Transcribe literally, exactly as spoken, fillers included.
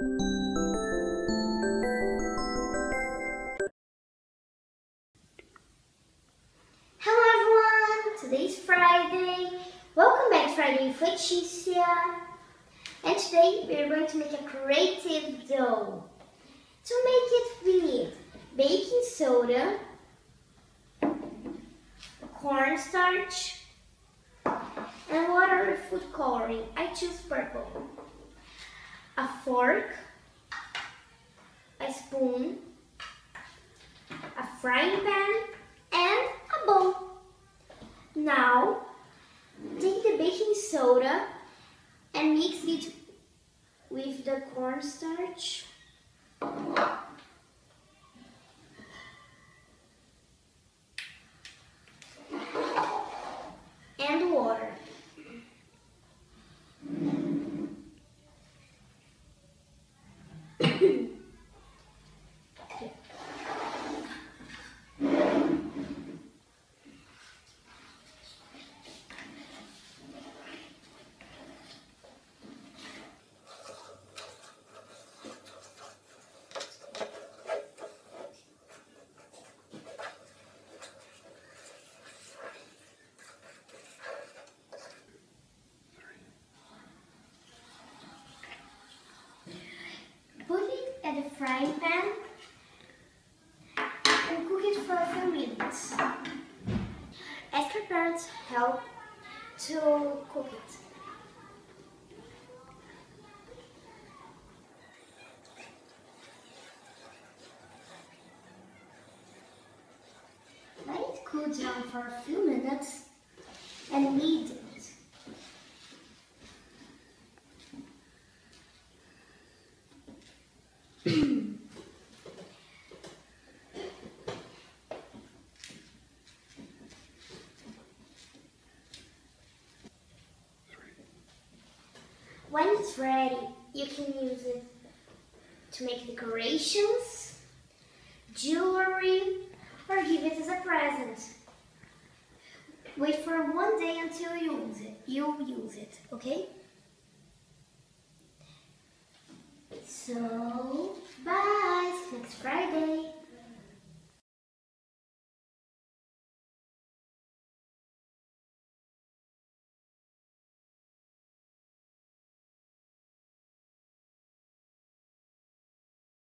Hello everyone! Today is Friday. Welcome back to Friday with Leticia. And today we are going to make a creative dough. To make it we need baking soda, cornstarch, and water with food coloring. I choose purple. A fork, a spoon, a frying pan, and a bowl. Now, take the baking soda and mix it with the cornstarch. And water. Put it at the frying pan and cook it for a few minutes. Ask your parents' help to cook it. Let it cool down for a few minutes and knead it. When it's ready, you can use it to make decorations, jewelry, or give it as a present. Wait for one day until you use it. You use it, okay? So, bye! See you next Friday.